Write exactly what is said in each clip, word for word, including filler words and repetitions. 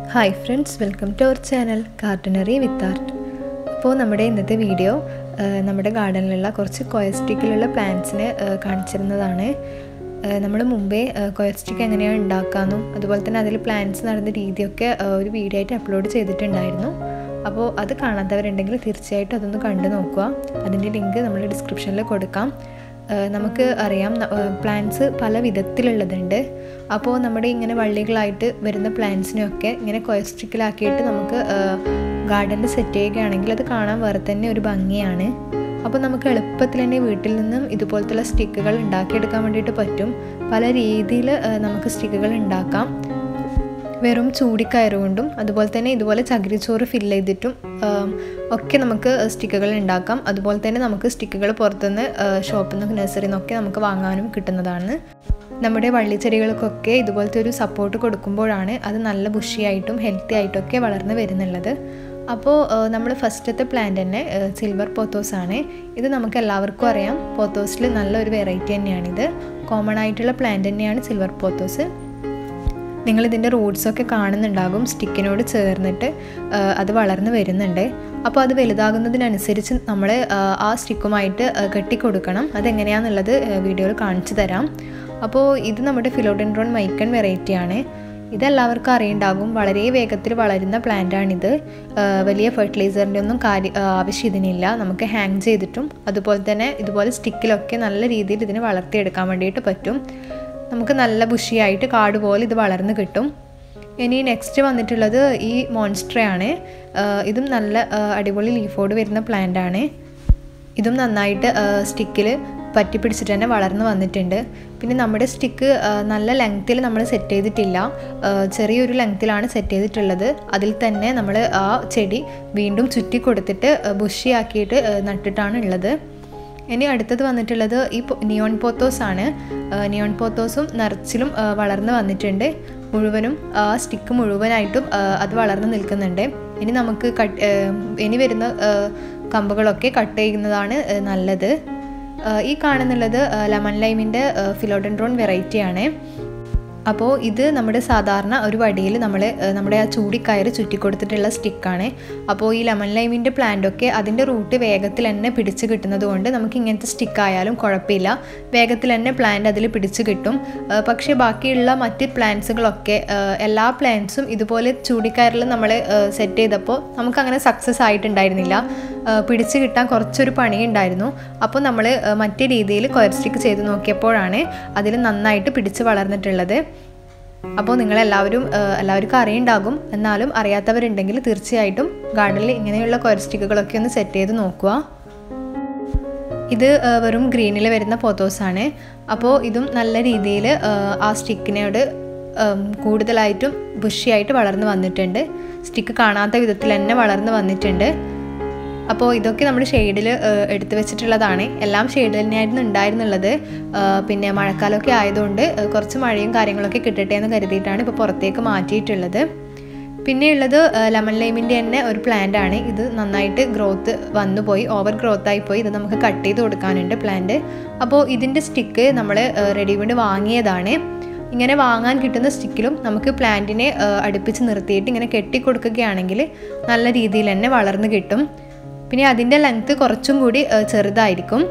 Hi friends, welcome to our channel gardenery with art. അപ്പോൾ നമ്മുടെ ഇന്നത്തെ വീഡിയോ നമ്മുടെ ഗാർഡനിലുള്ള കുറച്ച് കൊയസ്റ്റിക്കിലുള്ള പ്ലാന്റ്സിനെ കാണിച്ചിരുന്നതാണ്. നമ്മൾ മുമ്പേ കൊയസ്റ്റിക്ക് എങ്ങനെയാണ് ഉണ്ടാക്കാമെന്നും അതുപോലെ തന്നെ അതിൽ പ്ലാന്റ്സ് നടന്ന രീതിയൊക്കെ ഒരു വീഡിയോ ആയിട്ട് അപ്ലോഡ് ചെയ്തിട്ടുണ്ടായിരുന്നു. അപ്പോൾ അത് കാണാത്തവരുണ്ടെങ്കിൽ തീർച്ചയായിട്ടും അതൊന്ന് കണ്ടു നോക്കുക. അതിൻ്റെ ലിങ്ക് നമ്മൾ ഡിസ്ക്രിപ്ഷനിൽ കൊടുക്കാം. നമുക്ക് അറിയാം, പ്ലാന്റ്സ് പല വിധത്തിലുള്ളതുണ്ട്. അപ്പോൾ നമ്മുടെ ഇങ്ങനെ വള്ളികളായിട്ട് വരുന്ന പ്ലാന്റ്സിനെയൊക്കെ ഇങ്ങനെ കൊയസ്റ്റിക്കിലാക്കിയിട്ട് നമുക്ക് ഗാർഡനിൽ സെറ്റ് ചെയ്യുകയാണെങ്കിൽ അത് കാണാൻ വേറെ തന്നെ ഒരു ഭംഗിയാണ്. അപ്പോൾ നമുക്ക് എളുപ്പത്തിൽ തന്നെ വീട്ടിൽ നിന്നും ഇതുപോലത്തുള്ള സ്റ്റിക്കുകൾ ഉണ്ടാക്കിയെടുക്കാൻ വേണ്ടിയിട്ട് പറ്റും. പല രീതിയിൽ നമുക്ക് സ്റ്റിക്കുകൾ ഉണ്ടാക്കാം. വെറും ചൂടിക്കയറ് കൊണ്ടും അതുപോലെ തന്നെ ഇതുപോലെ ചകിരിച്ചോറ് ഫില്ല് ചെയ്തിട്ടും ഒക്കെ നമുക്ക് സ്റ്റിക്കുകൾ ഉണ്ടാക്കാം. അതുപോലെ തന്നെ നമുക്ക് സ്റ്റിക്കുകൾ പുറത്തുനിന്ന് ഷോപ്പിൽ നിന്നൊക്കെ നഴ്സറിയിൽ നിന്നൊക്കെ നമുക്ക് വാങ്ങാനും കിട്ടുന്നതാണ്. നമ്മുടെ വള്ളിച്ചെടികൾക്കൊക്കെ ഇതുപോലത്തെ ഒരു സപ്പോർട്ട് കൊടുക്കുമ്പോഴാണ് അത് നല്ല ബുഷിയായിട്ടും ഹെൽത്തി ആയിട്ടൊക്കെ വളർന്ന് വരുന്നുള്ളത്. അപ്പോൾ നമ്മൾ ഫസ്റ്റത്തെ പ്ലാന്റ് തന്നെ സിൽവർ പോത്തോസ് ആണ്. ഇത് നമുക്ക് എല്ലാവർക്കും അറിയാം, പോത്തോസിൽ നല്ലൊരു വെറൈറ്റി തന്നെയാണിത്. കോമൺ ആയിട്ടുള്ള പ്ലാന്റ് തന്നെയാണ് സിൽവർ പോത്തോസ്. നിങ്ങളിതിൻ്റെ റൂട്ട്സൊക്കെ കാണുന്നുണ്ടാകും, സ്റ്റിക്കിനോട് ചേർന്നിട്ട് അത് വളർന്ന് വരുന്നുണ്ട്. അപ്പോൾ അത് വലുതാകുന്നതിനനുസരിച്ച് നമ്മൾ ആ സ്റ്റിക്കുമായിട്ട് കെട്ടിക്കൊടുക്കണം. അതെങ്ങനെയാണെന്നുള്ളത് വീഡിയോയിൽ കാണിച്ചു തരാം. അപ്പോൾ ഇത് നമ്മുടെ ഫിലോഡെൻഡ്രോൺ മൈക്കൺ വെറൈറ്റിയാണ്. ഇതെല്ലാവർക്കും അറിയുണ്ടാകും, വളരെ വേഗത്തിൽ വളരുന്ന പ്ലാന്റാണിത്. വലിയ ഫെർട്ടിലൈസറിൻ്റെ ഒന്നും കാര്യം ആവശ്യം ഇതിനില്ല. നമുക്ക് ഹാങ് ചെയ്തിട്ടും അതുപോലെ തന്നെ ഇതുപോലെ സ്റ്റിക്കിലൊക്കെ നല്ല രീതിയിൽ ഇതിനെ വളർത്തിയെടുക്കാൻ വേണ്ടിയിട്ട് പറ്റും. നമുക്ക് നല്ല ബുഷിയായിട്ട് കാട് പോലെ ഇത് വളർന്ന് കിട്ടും. ഇനി നെക്സ്റ്റ് വന്നിട്ടുള്ളത് ഈ മോൺസ്ട്രയാണ്. ഇതും നല്ല അടിപൊളി ലീഫോട് വരുന്ന പ്ലാന്റ് ആണ്. ഇതും നന്നായിട്ട് സ്റ്റിക്കിൽ പറ്റി പിടിച്ചിട്ട് തന്നെ വളർന്ന് വന്നിട്ടുണ്ട്. പിന്നെ നമ്മുടെ സ്റ്റിക്ക് നല്ല ലെങ്ത്തിൽ നമ്മൾ സെറ്റ് ചെയ്തിട്ടില്ല, ചെറിയൊരു ലെങ്ത്തിലാണ് സെറ്റ് ചെയ്തിട്ടുള്ളത്. അതിൽ തന്നെ നമ്മൾ ആ ചെടി വീണ്ടും ചുറ്റി കൊടുത്തിട്ട് ബുഷിയാക്കിയിട്ട് നട്ടിട്ടാണ് ഉള്ളത്. ഇനി അടുത്തത് വന്നിട്ടുള്ളത് ഈ നിയോൺ പോത്തോസ് ആണ്. നിയോൺ പോത്തോസും നിറച്ചിലും വളർന്ന് വന്നിട്ടുണ്ട്. മുഴുവനും ആ സ്റ്റിക്ക് മുഴുവനായിട്ടും അത് വളർന്ന് നിൽക്കുന്നുണ്ട്. ഇനി നമുക്ക് കട്ട് ഇനി വരുന്ന കമ്പുകളൊക്കെ കട്ട് ചെയ്യുന്നതാണ് നല്ലത്. ഈ കാണുന്നുള്ളത് ലെമൺ ലൈമിൻ്റെ ഫിലോഡെൻഡ്രോൺ വെറൈറ്റിയാണ്. അപ്പോൾ ഇത് നമ്മുടെ സാധാരണ ഒരു വടിയിൽ നമ്മൾ നമ്മുടെ ആ ചൂടിക്കയറ് ചുറ്റിക്കൊടുത്തിട്ടുള്ള സ്റ്റിക്കാണ്. അപ്പോൾ ഈ ലെമൺ ലൈമിൻ്റെ പ്ലാന്റൊക്കെ അതിൻ്റെ റൂട്ട് വേഗത്തിൽ തന്നെ പിടിച്ച് കിട്ടുന്നത് കൊണ്ട് നമുക്ക് ഇങ്ങനത്തെ സ്റ്റിക്കായാലും കുഴപ്പമില്ല, വേഗത്തിൽ തന്നെ പ്ലാന്റ് അതിൽ പിടിച്ച് കിട്ടും. പക്ഷേ ബാക്കിയുള്ള മറ്റ് പ്ലാന്റ്സുകളൊക്കെ എല്ലാ പ്ലാന്റ്സും ഇതുപോലെ ചൂടിക്കയറിൽ നമ്മൾ സെറ്റ് ചെയ്തപ്പോൾ നമുക്കങ്ങനെ സക്സസ് ആയിട്ടുണ്ടായിരുന്നില്ല. പിടിച്ച് കിട്ടാൻ കുറച്ചൊരു പണിയുണ്ടായിരുന്നു. അപ്പോൾ നമ്മൾ മറ്റേ രീതിയിൽ കൊയർ സ്റ്റിക്ക് ചെയ്ത് നോക്കിയപ്പോഴാണ് അതിൽ നന്നായിട്ട് പിടിച്ച് വളർന്നിട്ടുള്ളത്. അപ്പോൾ നിങ്ങളെല്ലാവരും എല്ലാവർക്കും അറിയുണ്ടാകും, എന്നാലും അറിയാത്തവരുണ്ടെങ്കിൽ തീർച്ചയായിട്ടും ഗാർഡനിൽ ഇങ്ങനെയുള്ള കൊയർ സ്റ്റിക്കുകളൊക്കെ ഒന്ന് സെറ്റ് ചെയ്ത് നോക്കുക. ഇത് വെറും ഗ്രീനിൽ വരുന്ന പോത്തോസാണ്. അപ്പോൾ ഇതും നല്ല രീതിയിൽ ആ സ്റ്റിക്കിനോട് കൂടുതലായിട്ടും ബുഷിയായിട്ട് വളർന്ന് വന്നിട്ടുണ്ട്. സ്റ്റിക്ക് കാണാത്ത വിധത്തിൽ തന്നെ വളർന്ന് വന്നിട്ടുണ്ട്. അപ്പോൾ ഇതൊക്കെ നമ്മൾ ഷെയ്ഡിൽ എടുത്തു വെച്ചിട്ടുള്ളതാണ്. എല്ലാം ഷെയ്ഡിൽ തന്നെയായിരുന്നു ഉണ്ടായിരുന്നുള്ളത്. പിന്നെ മഴക്കാലമൊക്കെ ആയതുകൊണ്ട് കുറച്ച് മഴയും കാര്യങ്ങളൊക്കെ കിട്ടട്ടെ എന്ന് കരുതിയിട്ടാണ് ഇപ്പോൾ പുറത്തേക്ക് മാറ്റിയിട്ടുള്ളത്. പിന്നെയുള്ളത് ലെമൺ ലൈമിൻ്റെ തന്നെ ഒരു പ്ലാന്റ് ആണ്. ഇത് നന്നായിട്ട് ഗ്രോത്ത് വന്നു പോയി, ഓവർ ഗ്രോത്തായി പോയി. ഇത് നമുക്ക് കട്ട് ചെയ്ത് കൊടുക്കാനുണ്ട് പ്ലാന്റ്. അപ്പോൾ ഇതിൻ്റെ സ്റ്റിക്ക് നമ്മൾ റെഡിമെയ്ഡ് വാങ്ങിയതാണ്. ഇങ്ങനെ വാങ്ങാൻ കിട്ടുന്ന സ്റ്റിക്കിലും നമുക്ക് പ്ലാന്റിനെ അടുപ്പിച്ച് നിർത്തിയിട്ട് ഇങ്ങനെ കെട്ടിക്കൊടുക്കുകയാണെങ്കിൽ നല്ല രീതിയിൽ തന്നെ വളർന്ന് കിട്ടും. പിന്നെ അതിൻ്റെ ലെങ്ത്ത് കുറച്ചും കൂടി ചെറുതായിരിക്കും.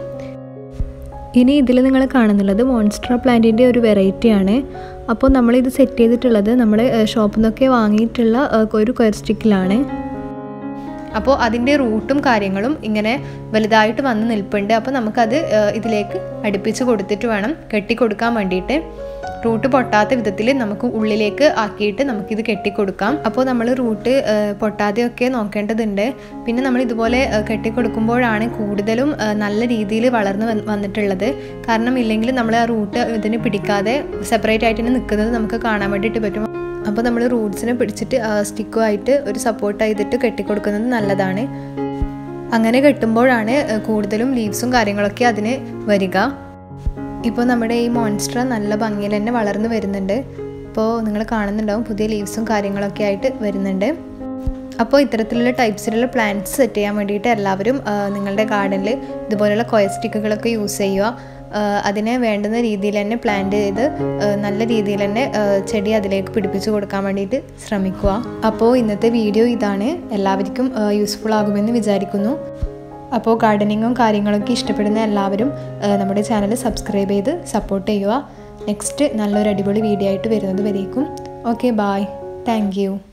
ഇനി ഇതിൽ നിങ്ങൾ കാണുന്നുള്ളത് മോൺസ്ട്ര പ്ലാന്റിൻ്റെ ഒരു വെറൈറ്റിയാണ്. അപ്പോൾ നമ്മളിത് സെറ്റ് ചെയ്തിട്ടുള്ളത് നമ്മൾ ഷോപ്പിൽ നിന്നൊക്കെ വാങ്ങിയിട്ടുള്ള ഒരു കൊയർ സ്റ്റിക്കിലാണ്. അപ്പോൾ അതിൻ്റെ റൂട്ടും കാര്യങ്ങളും ഇങ്ങനെ വലുതായിട്ട് വന്ന് നിൽപ്പുണ്ട്. അപ്പോൾ നമുക്കത് ഇതിലേക്ക് അടുപ്പിച്ച് കൊടുത്തിട്ട് വേണം കെട്ടിക്കൊടുക്കാൻ വേണ്ടിയിട്ട്. റൂട്ട് പൊട്ടാത്ത വിധത്തിൽ നമുക്ക് ഉള്ളിലേക്ക് ആക്കിയിട്ട് നമുക്കിത് കെട്ടിക്കൊടുക്കാം. അപ്പോൾ നമ്മൾ റൂട്ട് പൊട്ടാതെയൊക്കെ നോക്കേണ്ടതുണ്ട്. പിന്നെ നമ്മൾ ഇതുപോലെ കെട്ടിക്കൊടുക്കുമ്പോഴാണ് കൂടുതലും നല്ല രീതിയിൽ വളർന്ന് വന്നിട്ടുള്ളത്. കാരണം ഇല്ലെങ്കിൽ നമ്മൾ ആ റൂട്ട് ഇതിന് പിടിക്കാതെ സെപ്പറേറ്റ് ആയിട്ട് തന്നെ നിൽക്കുന്നത് നമുക്ക് കാണാൻ വേണ്ടിയിട്ട് പറ്റും. അപ്പോൾ നമ്മൾ റൂട്ട്സിനെ പിടിച്ചിട്ട് സ്റ്റിക്കുമായിട്ട് ഒരു സപ്പോർട്ട് ചെയ്തിട്ട് കെട്ടിക്കൊടുക്കുന്നത് നല്ലതാണ്. അങ്ങനെ കെട്ടുമ്പോഴാണ് കൂടുതലും ലീവ്സും കാര്യങ്ങളൊക്കെ അതിന് വരിക. ഇപ്പോൾ നമ്മുടെ ഈ മോൺസ്ട്ര നല്ല ഭംഗിയിൽ തന്നെ വളർന്നു വരുന്നുണ്ട്. അപ്പോൾ നിങ്ങൾ കാണുന്നുണ്ടാവും, പുതിയ ലീവ്സും കാര്യങ്ങളൊക്കെ ആയിട്ട് വരുന്നുണ്ട്. അപ്പോൾ ഇത്തരത്തിലുള്ള ടൈപ്സിലുള്ള പ്ലാന്റ്സ് സെറ്റ് ചെയ്യാൻ വേണ്ടിയിട്ട് എല്ലാവരും നിങ്ങളുടെ ഗാർഡനിൽ ഇതുപോലെയുള്ള കൊയർ സ്റ്റിക്കുകളൊക്കെ യൂസ് ചെയ്യുക. അതിനെ വേണ്ടുന്ന രീതിയിൽ തന്നെ പ്ലാന്റ് ചെയ്ത് നല്ല രീതിയിൽ തന്നെ ചെടി അതിലേക്ക് പിടിപ്പിച്ച് കൊടുക്കാൻ വേണ്ടിയിട്ട് ശ്രമിക്കുക. അപ്പോൾ ഇന്നത്തെ വീഡിയോ ഇതാണ്. എല്ലാവർക്കും യൂസ്ഫുൾ ആകുമെന്ന് വിചാരിക്കുന്നു. അപ്പോൾ ഗാർഡനിങ്ങും കാര്യങ്ങളൊക്കെ ഇഷ്ടപ്പെടുന്ന എല്ലാവരും നമ്മുടെ ചാനൽ സബ്സ്ക്രൈബ് ചെയ്ത് സപ്പോർട്ട് ചെയ്യുക. നെക്സ്റ്റ് നല്ലൊരു അടിപൊളി വീഡിയോ ആയിട്ട് വരുന്നത് വരേക്കും. Okay, bye. Thank U.